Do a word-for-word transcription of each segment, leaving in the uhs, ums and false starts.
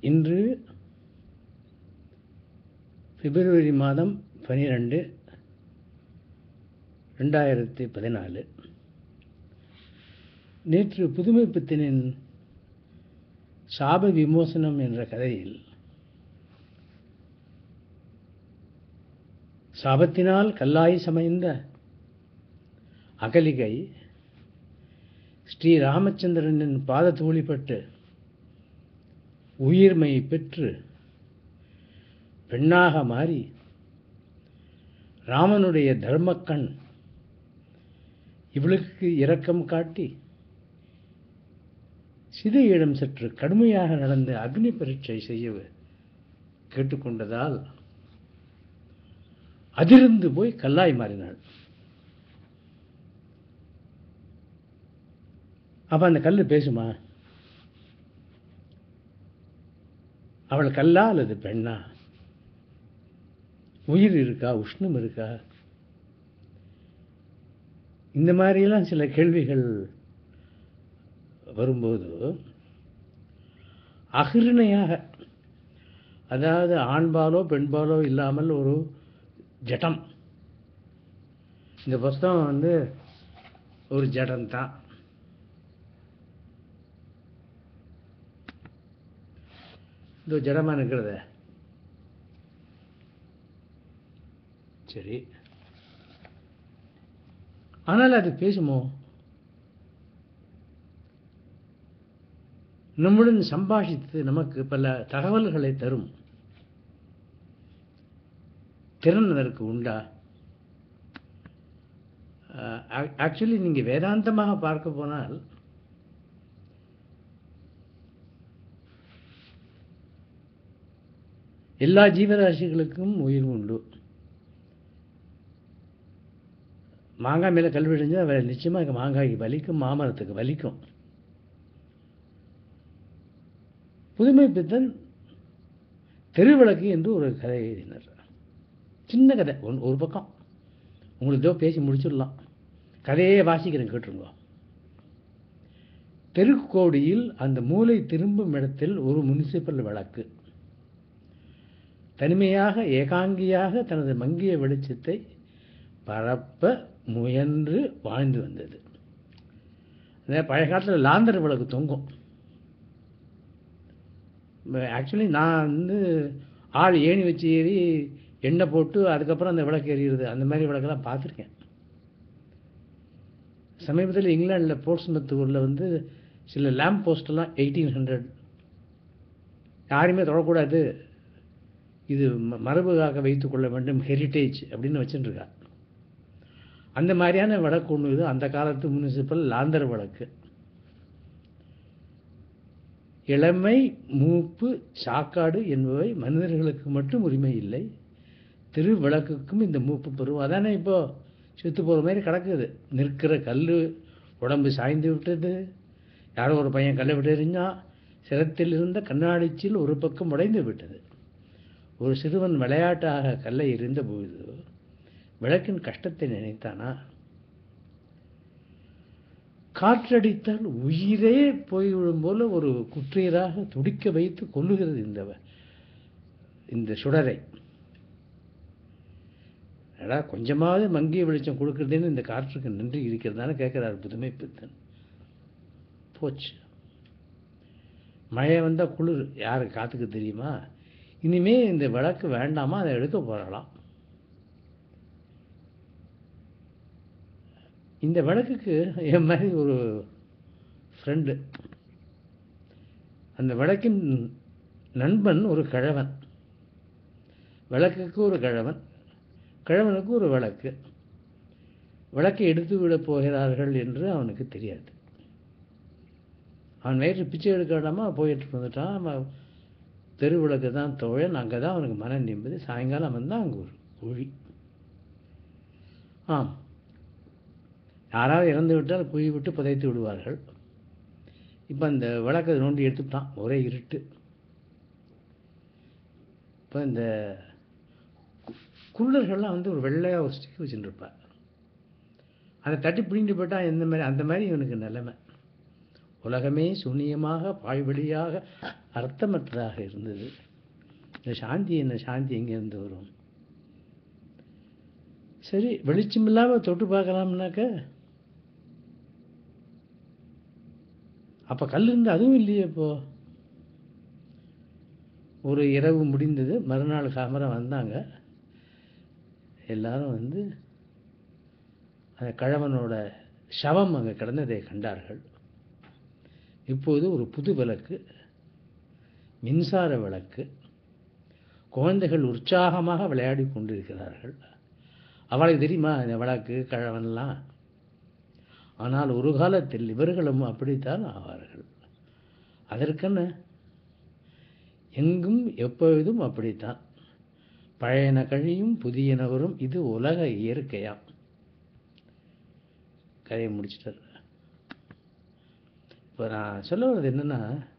இன்று பிப்ரவரி மாதம் பனிரெண்டு ரெண்டாயிரத்தி பதினாலு. நேற்று புதுமை பித்தனின் சாப விமோசனம் என்ற கதையில் சாபத்தினால் கல்லாய் சமைந்த அகலிகை ஸ்ரீ ராமச்சந்திரனின் பாத தூளிப்பட்டு உயிர்மை பெற்று பெண்ணாக மாறி ராமனுடைய தர்மக்கண் இவளுக்கு இரக்கம் காட்டி சீதையிடம் சற்று கடுமையாக நடந்த அக்னி பரீட்சை செய்ய கேட்டுக்கொண்டதால் அதிர்ந்து போய் கல்லாய் மாறினாள். அப்ப அந்த கல்லு பேசுமா? அவள் கல்லா அல்லது பெண்ணா? உயிர் இருக்கா, உஷ்ணம் இருக்கா? இந்த மாதிரியெல்லாம் சில கேள்விகள் வரும்போது அகிருணையாக, அதாவது ஆண்பாலோ பெண்பாலோ இல்லாமல் ஒரு ஜடம். இந்த புஸ்தகம் வந்து ஒரு ஜடம் தான். இந்த ஜடமா இருக்கிறத சரி, ஆனால் அது பேசுமோ? நம்முடன் சம்பாஷித்து நமக்கு பல தகவல்களை தரும் திறன் அதற்கு உண்டா? ஆக்சுவலி நீங்க வேதாந்தமாக பார்க்க போனால் எல்லா ஜீவராசிகளுக்கும் உயிர் உண்டு. மாங்காய் மேல கல் விழுந்து நிச்சயமா மாங்காய்க்கு வலிக்கும், மாமரத்துக்கு வலிக்கும். புதுமை பித்தன் தெருவிளக்கு என்று ஒரு கதை எழுதினார். சின்ன கதை, ஒரு பக்கம். உங்களுக்கு ஏதோ பேசி முடிச்சிடலாம். கதையே வாசிக்கிறேன், கேட்டுருங்க. தெருக்கோடியில் அந்த மூலை திரும்பும் இடத்தில் ஒரு முனிசிபல் விளக்கு தனிமையாக ஏகாங்கியாக தனது மங்கிய வெளிச்சத்தை பரப்ப முயன்று வாழ்ந்து வந்தது. பழைய காலத்தில் லாந்தர் விளக்கு தொங்கும். ஆக்சுவலி நான் வந்து ஆள் ஏணி வச்சு ஏறி எண்ணெய் போட்டு அதுக்கப்புறம் அந்த விளக்கு எறிகிறது, அந்த மாதிரி விளக்கெல்லாம் பார்த்துருக்கேன். சமீபத்தில் இங்கிலாண்டில் போர்ட்ஸ்மத் ஊரில் வந்து சில லேம்ப் போஸ்டெல்லாம் எயிட்டீன் ஹண்ட்ரட் யாருமே தொடக்கூடாது, இது மரபுகாக வைத்துக் கொள்ள வேண்டும், ஹெரிட்டேஜ் அப்படின்னு வச்சுருக்கா. அந்த மாதிரியான விளக்கு ஒன்று இது. அந்த காலத்து முனிசிபல் லாந்தர் விளக்கு. இளமை, மூப்பு, சாக்காடு என்பவை மனிதர்களுக்கு மட்டும் உரிமை இல்லை, திருவிளக்குக்கும் இந்த மூப்பு பெறும். அதானே இப்போ செத்து போகிற மாதிரி கிடக்குது. நிற்கிற கல் உடம்பு சாய்ந்து விட்டது. யாரோ ஒரு பையன் கல்லை விட்டு எறிஞ்சா சிரத்தில் இருந்த கண்ணாடிச்சில் ஒரு பக்கம் உடைந்து விட்டது. ஒரு சிறுவன் விளையாட்டாக கல்லை எறிந்த பொழுது விளக்கின் கஷ்டத்தை நினைத்தானா? காற்றடித்தால் உயிரே போய்விடும் போல ஒரு குற்றீராக துடிக்க வைத்து கொல்லுகிறது இந்த இந்த சுடரை. அடா, கொஞ்சமாவது மங்கிய வெளிச்சம் கொடுக்கறதுன்னு இந்த காற்றுக்கு நன்றி இருக்கிறதான கேட்கிறார் புதுமை பித்தன். போச்சு. மழை வந்தா குளிர் யாரு காத்துக்கு தெரியுமா? இனிமே இந்த விளக்கு வேண்டாமா, அதை எடுக்க போறலாம். இந்த விளக்குக்கு என் மாதிரி ஒரு ஃப்ரெண்டு, அந்த விளக்கின் நண்பன் ஒரு கிழவன். விளக்குக்கு ஒரு கிழவன், கிழவனுக்கு ஒரு விளக்கு. விளக்கை எடுத்து விட போகிறார்கள் என்று அவனுக்கு தெரியாது. அவன் வயிற்று பிச்சை எடுக்க வேண்டாமா, போயிட்டு வந்துட்டான். தெரு விளக்கு தான் தோழன். அங்கே தான் அவனுக்கு மன நிம்மதி. சாயங்காலம் வந்தால் அங்கே ஒரு குழி. ஆம், யாராவது இறந்து விட்டால் குழி விட்டு புதைத்து விடுவார்கள். இப்போ அந்த விளக்கை நோண்டி எடுத்துட்டான். ஒரே இருட்டு. இப்போ இந்த குள்ளர்கள்லாம் வந்து ஒரு வெள்ளையாக ஒரு ஸ்டிக் வச்சுட்டு இருப்பார். அதை தட்டி பிடிங்கிட்டு போயிட்டா எந்த மாதிரி, அந்த மாதிரி இவனுக்கு நிலைமை. உலகமே சூனியமாக பாய்வழியாக அர்த்தமற்றதாக இருந்தது. இந்த சாந்தி என்ன சாந்தி எங்கேருந்து வரும்? சரி, வெளிச்சம் இல்லாமல் தொட்டு பார்க்கலாம்னாக்க அப்போ கல் இருந்து அதுவும் இல்லையே. இப்போ ஒரு இரவு முடிந்தது, மறுநாள் காமரம் வந்தாங்க. எல்லாரும் வந்து அந்த கழவனோட சவம் அங்கே கிடந்ததை கண்டார்கள். இப்போது ஒரு புது விளக்கு, மின்சார விளக்கு, குழந்தைகள் உற்சாகமாக விளையாடி கொண்டிருக்கிறார்கள். அவளுக்கு தெரியுமா இந்த விளக்கு கழவன்லாம்? ஆனால் ஒரு காலத்தில் இவர்களும் அப்படித்தான் ஆவார்கள். அதற்கென்ன, எங்கும் எப்பொழுதும் அப்படித்தான். பழையன கழியும் புதியன வரும், இது உலக இயற்கையாம். கதையை முடிச்சிட்டார். இப்போ நான் சொல்ல வர்றது என்னன்னா,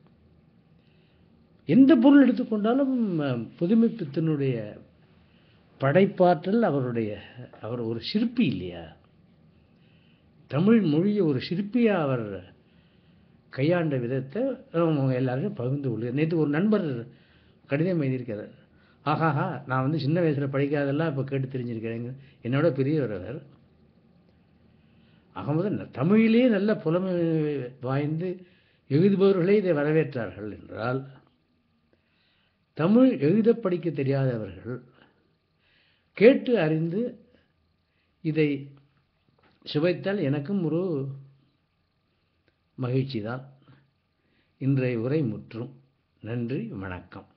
எந்த பொருள் எடுத்துக்கொண்டாலும் புதுமைப்பித்தனுடைய படைப்பாற்றல், அவருடைய அவர் ஒரு சிற்பி இல்லையா? தமிழ் மொழியை ஒரு சிற்பியாக அவர் கையாண்ட விதத்தை எல்லாரும் பகிர்ந்து கொள்கிறார். நேற்று ஒரு நண்பர் கடிதம் எழுதியிருக்கிறார். ஆஹாஹா, நான் வந்து சின்ன வயசில் படிக்காதெல்லாம் இப்போ கேட்டு தெரிஞ்சிருக்கிறேங்க. என்னோட பெரியவர் அவர். ஆகும்போது தமிழிலே நல்ல புலமை வாய்ந்து எழுதுபவர்களே இதை வரவேற்றார்கள் என்றால், தமிழ் எழுத படிக்க தெரியாதவர்கள் கேட்டு அறிந்து இதை சுவைத்தால் எனக்கும் ஒரு மகிழ்ச்சி தான். இன்றைய உரை முற்றும். நன்றி, வணக்கம்.